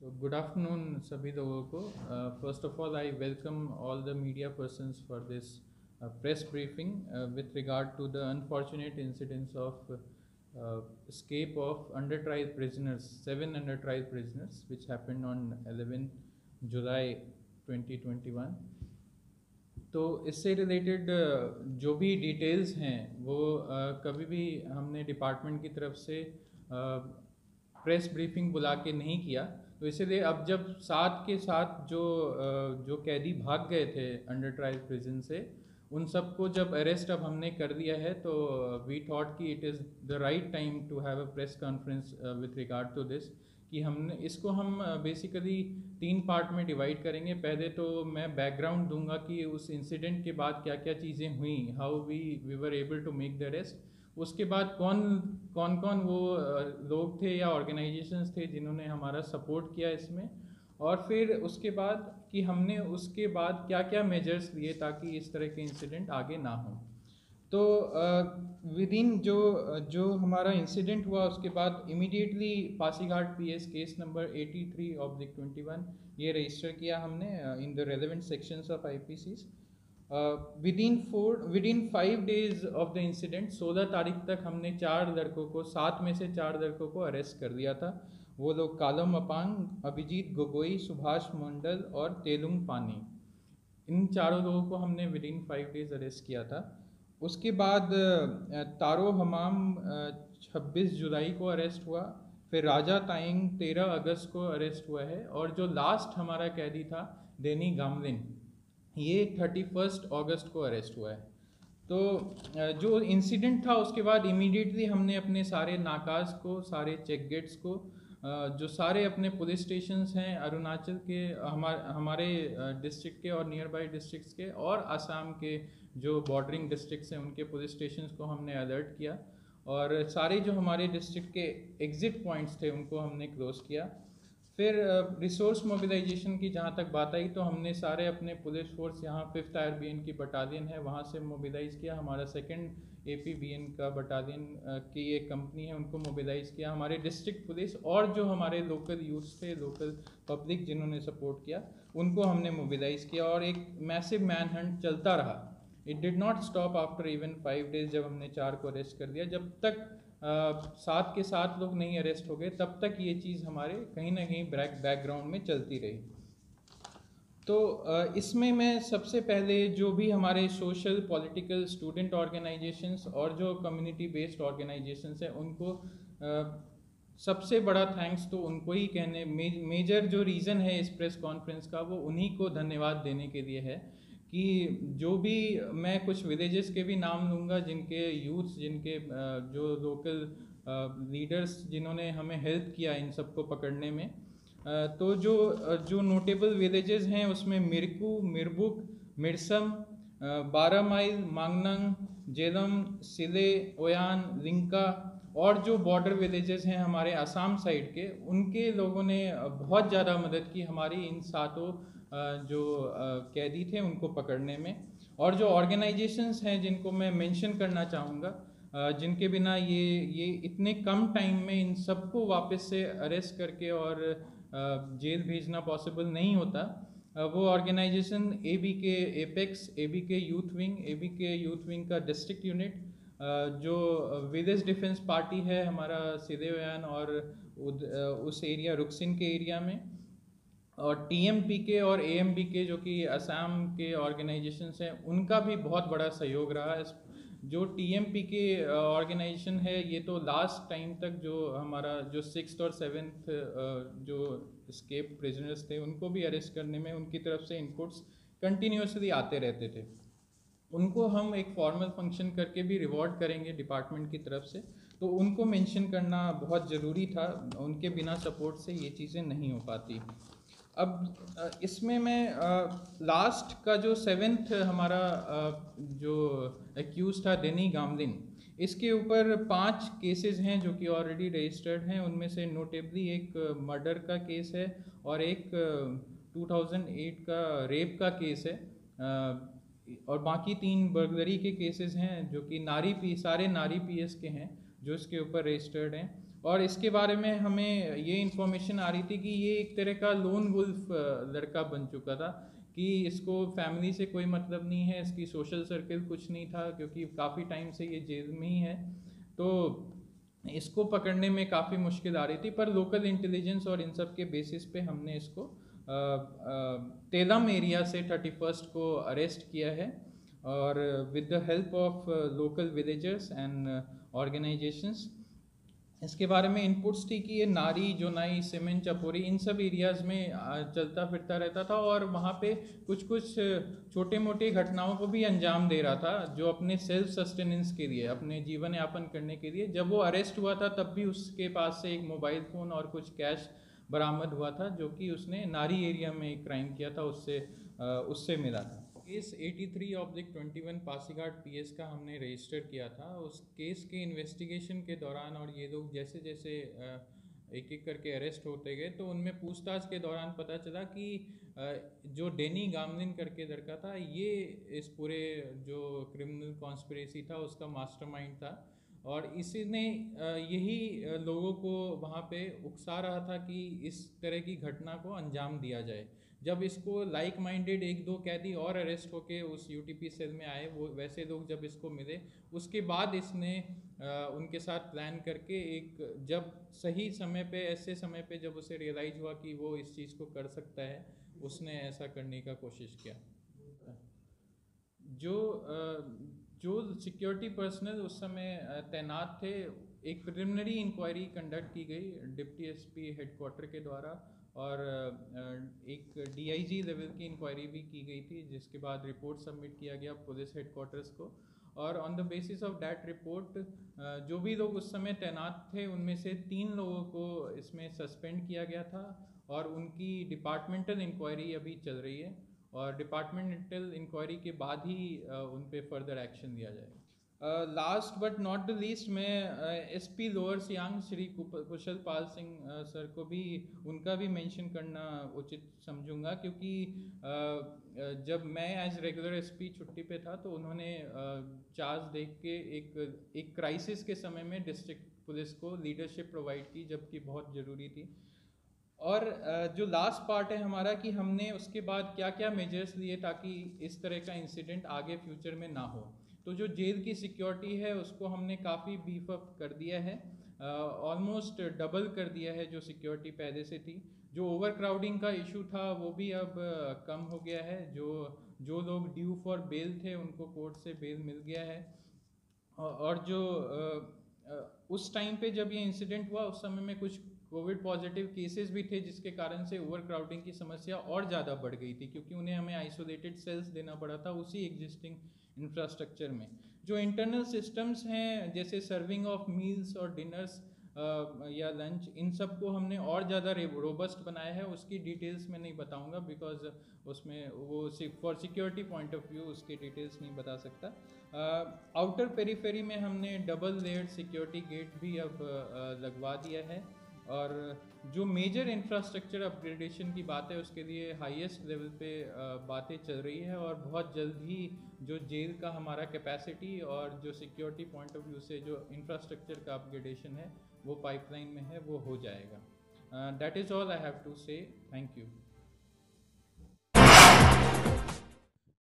Good afternoon, सभी लोगों को. First of all, I welcome all the media persons for this press briefing with regard to the unfortunate incidents of escape of under trial prisoners, 7 under trial prisoners, which happened on 11 July 2021. तो इससे related जो भी details हैं वो कभी भी हमने department की तरफ से प्रेस ब्रीफिंग बुला के नहीं किया. तो इसलिए अब जब साथ के साथ जो कैदी भाग गए थे अंडर ट्रायल प्रिजन से, उन सबको जब अरेस्ट अब हमने कर दिया है, तो वी थॉट कि it is the right time to have a press conference with regard to this. कि हमने इसको हम बेसिकली 3 पार्ट में डिवाइड करेंगे. पहले तो मैं बैकग्राउंड दूंगा कि उस इंसिडेंट के बाद क्या क्या चीज़ें हुई, how we were able to make the arrest. उसके बाद कौन कौन वो लोग थे या ऑर्गेनाइजेशंस थे जिन्होंने हमारा सपोर्ट किया इसमें, और फिर उसके बाद कि हमने उसके बाद क्या क्या मेजर्स लिए ताकि इस तरह के इंसिडेंट आगे ना हों. तो विद इन जो हमारा इंसिडेंट हुआ उसके बाद immediately Pasighat PS case number 83/21 ये रजिस्टर किया हमने in the relevant sections of IPCs. Within 5 days of the incident 16 तारीख तक हमने 4 लड़कों को, 7 में से 4 लड़कों को अरेस्ट कर दिया था. वो लोग कालम अपांग, अभिजीत गोगोई, सुभाष मंडल और तेलुंग पानी, इन चारों लोगों को हमने विद इन 5 days अरेस्ट किया था. उसके बाद तारो हमाम 26 जुलाई को अरेस्ट हुआ. फिर राजा ताइंग 13 अगस्त को अरेस्ट हुआ है. और जो लास्ट हमारा कैदी था डेनी गामलिन, ये 31 अगस्त को अरेस्ट हुआ है. तो जो इंसिडेंट था उसके बाद इमीडिएटली हमने अपने सारे नाकाज को, सारे चेक गेट्स को, जो सारे अपने पुलिस स्टेशंस हैं अरुणाचल के, हमारे डिस्ट्रिक्ट के और नियर बाई डिस्ट्रिक्ट्स के, और आसाम के जो बॉर्डरिंग डिस्ट्रिक्ट्स हैं उनके पुलिस स्टेशंस को हमने अलर्ट किया. और सारे जो हमारे डिस्ट्रिक्ट के एग्ज़िट पॉइंट्स थे उनको हमने क्लोज किया. फिर रिसोर्स मोबिलाइजेशन की जहाँ तक बात आई, तो हमने सारे अपने पुलिस फोर्स, यहाँ 5th IRBN की बटालियन है वहाँ से मोबिलाइज़ किया. हमारा 2nd APBN का बटालियन की एक कंपनी है, उनको मोबिलाइज़ किया. हमारे डिस्ट्रिक्ट पुलिस और जो हमारे लोकल यूथ्स थे, लोकल पब्लिक जिन्होंने सपोर्ट किया, उनको हमने मोबिलाइज़ किया. और एक मैसिव मैन हंट चलता रहा. It did not stop after even 5 days. जब हमने 4 को अरेस्ट कर दिया, जब तक 7 के 7 लोग नहीं अरेस्ट हो गए, तब तक ये चीज़ हमारे कहीं ना कहीं बैकग्राउंड में चलती रही. तो इसमें मैं सबसे पहले जो भी हमारे सोशल, पॉलिटिकल, स्टूडेंट ऑर्गेनाइजेशंस और जो कम्युनिटी बेस्ड ऑर्गेनाइजेशंस हैं, उनको सबसे बड़ा थैंक्स तो उनको ही कहने, मेजर जो रीज़न है इस प्रेस कॉन्फ्रेंस का, वो उन्हीं को धन्यवाद देने के लिए है. कि जो भी, मैं कुछ विलेजेस के भी नाम लूँगा जिनके यूथ्स, जिनके जो लोकल लीडर्स जिन्होंने हमें हेल्प किया इन सबको पकड़ने में. तो जो नोटेबल विलेजेस हैं उसमें मिरकू, मिरबुक, मिरसम, 12 माइल, मांगनंग, जेलम, सिले, ओयान, लिंका, और जो बॉर्डर विलेजेस हैं हमारे असम साइड के, उनके लोगों ने बहुत ज़्यादा मदद की हमारी इन 7 जो कैदी थे उनको पकड़ने में. और जो ऑर्गेनाइजेशंस हैं जिनको मैं मेंशन करना चाहूँगा, जिनके बिना ये इतने कम टाइम में इन सबको वापस से अरेस्ट करके और जेल भेजना पॉसिबल नहीं होता, वो organisation ABK apex, ABK youth wing का डिस्ट्रिक्ट यूनिट, जो विलेज डिफेंस पार्टी है हमारा सिदेवयान और उस एरिया रुकसिन के एरिया में, और TMPK और AMBK जो कि असम के ऑर्गेनाइजेशंस हैं, उनका भी बहुत बड़ा सहयोग रहा. जो TMPK ऑर्गेनाइजेशन है, ये तो लास्ट टाइम तक जो हमारा जो 6th और 7th जो स्केप प्रिजनर्स थे उनको भी अरेस्ट करने में उनकी तरफ से इनपुट्स कंटिन्यूसली आते रहते थे. उनको हम एक फॉर्मल फंक्शन करके भी रिवॉर्ड करेंगे डिपार्टमेंट की तरफ से, तो उनको मेंशन करना बहुत ज़रूरी था. उनके बिना सपोर्ट से ये चीज़ें नहीं हो पाती. अब इसमें मैं लास्ट का जो 7th हमारा जो एक्यूज था डेनी गामलिन, इसके ऊपर 5 केसेस हैं जो कि ऑलरेडी रजिस्टर्ड हैं. उनमें से नोटेबली एक मर्डर का केस है और एक 2008 का रेप का केस है, और बाकी 3 बर्गलरी के केसेस हैं जो कि सारे नारी PS के हैं जो इसके ऊपर रजिस्टर्ड हैं. और इसके बारे में हमें ये इन्फॉर्मेशन आ रही थी कि ये एक तरह का लोन वुल्फ लड़का बन चुका था, कि इसको फैमिली से कोई मतलब नहीं है, इसकी सोशल सर्कल कुछ नहीं था, क्योंकि काफ़ी टाइम से ये जेल में ही है। तो इसको पकड़ने में काफ़ी मुश्किल आ रही थी, पर लोकल इंटेलिजेंस और इन सब के बेसिस पे हमने इसको तेलम एरिया से 31 को अरेस्ट किया है, और with the help of local villagers and organisations. इसके बारे में इनपुट्स थी कि ये नारी, जोनाई, सिमन, चपोरी, इन सब एरियाज़ में चलता फिरता रहता था, और वहाँ पे कुछ कुछ छोटे मोटे घटनाओं को भी अंजाम दे रहा था, जो अपने सेल्फ सस्टेनेंस के लिए, अपने जीवन यापन करने के लिए। जब वो अरेस्ट हुआ था तब भी उसके पास से एक मोबाइल फ़ोन और कुछ कैश बरामद हुआ था, जो कि उसने नारी एरिया में एक क्राइम किया था, उससे मिला था। केस 83/21 पासीघाट पीएस का हमने रजिस्टर किया था। उस केस के इन्वेस्टिगेशन के दौरान, और ये लोग जैसे जैसे एक एक करके अरेस्ट होते गए, तो उनमें पूछताछ के दौरान पता चला कि जो डेनी गामलिन करके लड़का था, ये इस पूरे जो क्रिमिनल कॉन्स्पिरेसी था उसका मास्टरमाइंड था, और इसने यही लोगों को वहाँ पे उकसा रहा था कि इस तरह की घटना को अंजाम दिया जाए। जब इसको लाइक माइंडेड एक दो कैदी और अरेस्ट होके उस यूटीपी सेल में आए, वो वैसे लोग जब इसको मिले, उसके बाद इसने उनके साथ प्लान करके जब सही समय पे, ऐसे समय पे जब उसे रियलाइज हुआ कि वो इस चीज़ को कर सकता है, उसने ऐसा करने का कोशिश किया। जो सिक्योरिटी पर्सनल उस समय तैनात थे, एक प्रिलिमिनरी इंक्वायरी कंडक्ट की गई डिप्टी एसपी हेडक्वार्टर के द्वारा, और एक डीआईजी लेवल की इंक्वायरी भी की गई थी, जिसके बाद रिपोर्ट सबमिट किया गया पुलिस हेडक्वार्टर्स को, और on the basis of that report जो भी लोग उस समय तैनात थे उनमें से 3 लोगों को इसमें सस्पेंड किया गया था, और उनकी डिपार्टमेंटल इंक्वायरी अभी चल रही है, और डिपार्टमेंटल इंक्वायरी के बाद ही उन पे फर्दर एक्शन लिया जाएगा। Last but not the least, मैं SP lower Siang Shri Kushal Pal Singh sir को भी, उनका भी मेंशन करना उचित समझूंगा, क्योंकि जब मैं एज रेगुलर एसपी छुट्टी पे था, तो उन्होंने चार्ज देख के एक क्राइसिस के समय में डिस्ट्रिक्ट पुलिस को लीडरशिप प्रोवाइड की, जबकि बहुत ज़रूरी थी। और जो लास्ट पार्ट है हमारा, कि हमने उसके बाद क्या क्या मेजर्स लिए ताकि इस तरह का इंसिडेंट आगे फ्यूचर में ना हो। तो जो जेल की सिक्योरिटी है उसको हमने काफ़ी बीफ अप कर दिया है, ऑलमोस्ट डबल कर दिया है जो सिक्योरिटी पहले से थी। जो ओवर क्राउडिंग का इशू था वो भी अब कम हो गया है, जो लोग ड्यू फॉर बेल थे उनको कोर्ट से बेल मिल गया है, और जो उस टाइम पे जब ये इंसिडेंट हुआ उस समय में कुछ कोविड पॉजिटिव केसेस भी थे, जिसके कारण से ओवर क्राउडिंग की समस्या और ज़्यादा बढ़ गई थी, क्योंकि उन्हें हमें आइसोलेटेड सेल्स देना पड़ा था उसी एग्जिस्टिंग इंफ्रास्ट्रक्चर में। जो इंटरनल सिस्टम्स हैं, जैसे सर्विंग ऑफ मील्स और डिनर्स या लंच, इन सब को हमने और ज़्यादा रोबस्ट बनाया है। उसकी डिटेल्स में नहीं बताऊंगा, बिकॉज उसमें वो for security point of view उसके डिटेल्स नहीं बता सकता। आउटर पेरीफेरी में हमने डबल लेयर्ड सिक्योरिटी गेट भी अब लगवा दिया है, और जो मेजर इंफ्रास्ट्रक्चर अपग्रेडेशन की बात है उसके लिए हाईएस्ट लेवल पे बातें चल रही है, और बहुत जल्द ही जो जेल का हमारा कैपेसिटी और जो सिक्योरिटी पॉइंट ऑफ व्यू से जो इंफ्रास्ट्रक्चर का अपग्रेडेशन है वो पाइपलाइन में है, वो हो जाएगा। That is all I have to say. Thank you.